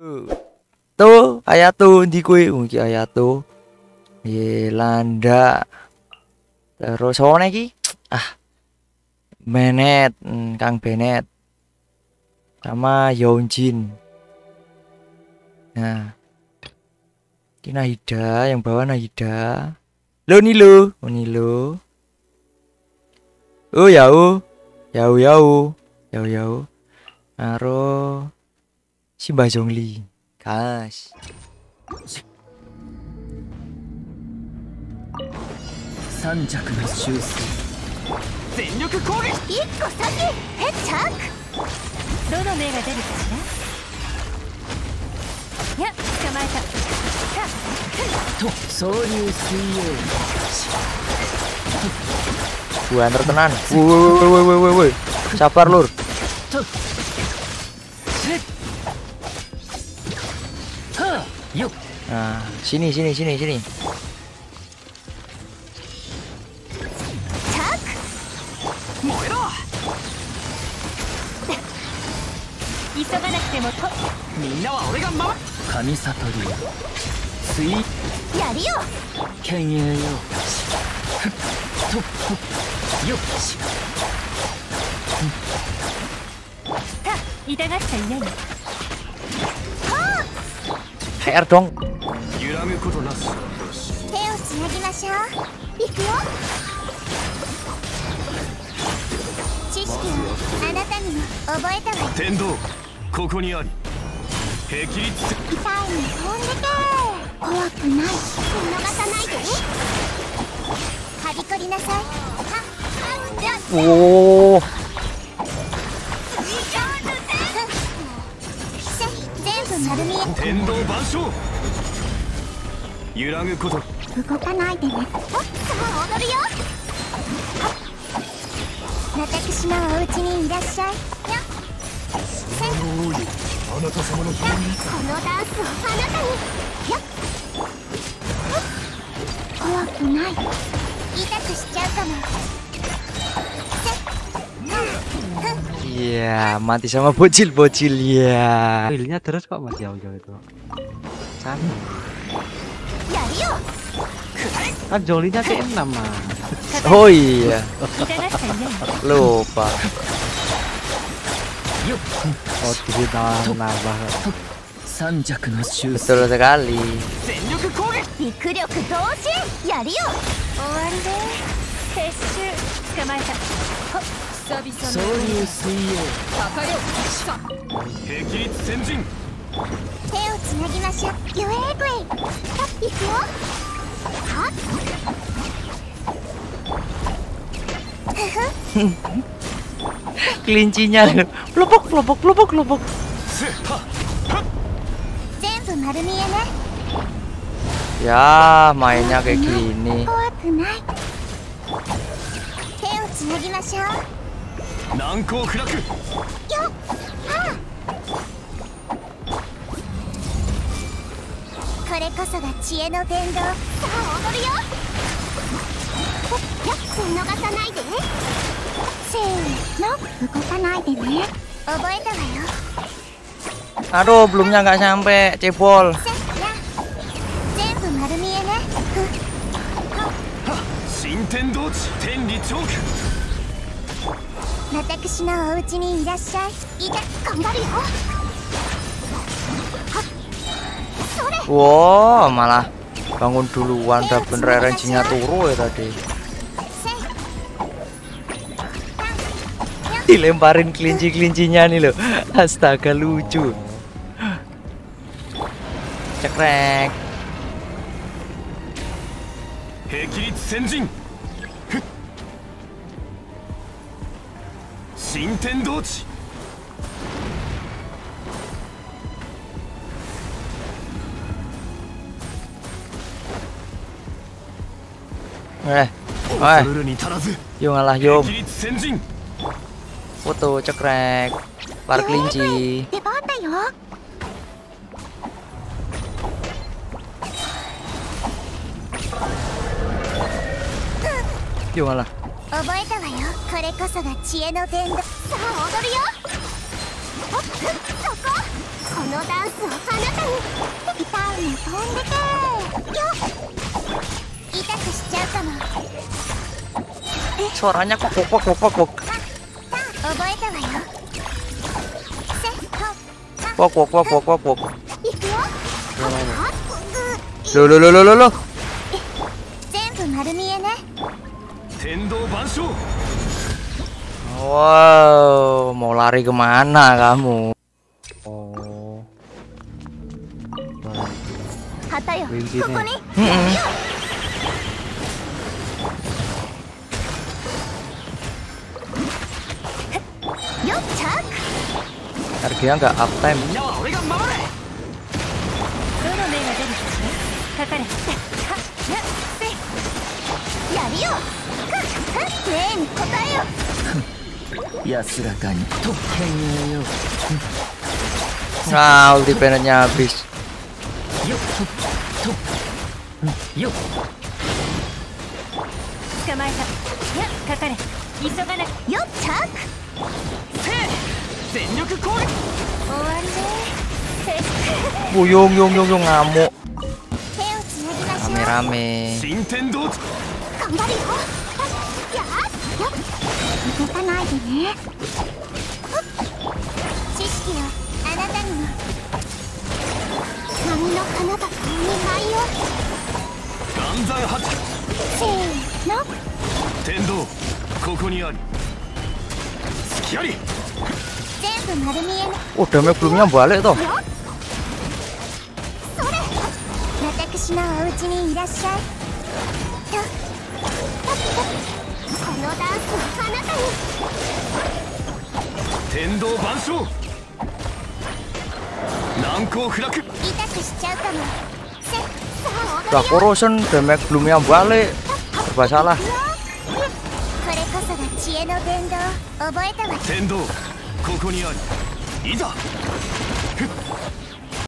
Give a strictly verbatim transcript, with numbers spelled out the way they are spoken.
Tuh, Ayato ndi kuwi? Iki Ayato. Ye Landa. Terus ono iki? Ah. Bennett, hmm, Kang Bennett. Sama Yeonjin. Nah. Ini Nahida, yang bawah Nahida. Lo nih lo, oh nih lo. Oh ya oh. Yau yau. Yau yau. Naro si Mbak Zhongli. Gas. Sanjaku no shusei. Zenryoku kougeiki. Ikko saki. Headshot. Dono me ga deru ka na? Ya, tsukamaeta. To, souryu suiyou. Gua antar tenan. Woi woi woi woi woi. Sabar lur. Nah, sini sini sini sini. Kami Satori. Sui. Yariyo. Kenye yo. Yo. H R dong. Tendo, koko ni ari. Hekiritsu. Itai ni tondeke. Kowaku nai. Nogasanai de. Harikori nasai. Oh. Tendo bansho. Yuragu koto. Ugokanai de ne. Odoru yo. Watakushi no o uchi ni irashai. Ya. Sen. あなた様のためにこのダンスをあなたにやっ怖くない痛くしちゃうかも Iya mati sama bocil-bocil ya. Healnya terus kok masih jauh-jauh itu sama kan Jolinya ke enam mas. Oh iya lupa. Oh tidak nambah. Betul sekali. Kelincinya lopok lopok lopok lopok. Ya mainnya kayak gini. Aduh, belumnya nggak sampai cepol. Wow, malah bangun duluan, udah bener range-nya turu ya tadi. Dilemparin kelinci-kelincinya nih loh. Astaga lucu. Cekrek. Hekiritsu Senjin. Shintendochi. Eh, eh, yo ngalah yo. Foto cekrek, par kelinci. Yo ngalah. このダンスをあなたに。痛いの飛んでけよっ。痛くしちゃうかも。 Suaranya kok kok kok kok kok 覚えたわよ。せっと kok kok kok kok kok kok いくよ。 lo lo lo lo lo lo 全部丸見えね。 天道万象。 wow mau lari kemana kamu oh 旗よ、ここ begini に。 Mm-mm. よっちゃく。 harganya nggak uptime みんなは俺が守れ。 どの目が出るかかれ。はっやっせやるよ。はっはっねえに答えよ。 安らかに特権よ。 ah ulti bandnya habis よっとよっ。 捕まえた。やっかかれ。急がな。よっちゃく。 全力攻撃。 終わりね。 buyung yung yung yung ngamuk 手をつなぎましょう。 rame-rame 新天道。 頑張るよ。やっよっ。動かないでね。知識よ、あなたにも。波の花がお願いよ。 岩山発。 せーの。 天道ここにあり。隙あり。 全部丸見えね。 oh damage belumnya balik toh それ。私のお家にいらっしゃい。とこのダンスをあなたに。 天道万象。難攻不落。 痛くしちゃうかも。せさあ udah 踊るよ。 corrosion damage belumnya balik serba salah これこそが知恵の伝道。覚えたわ。 天道ここにあり。いざ。ふっ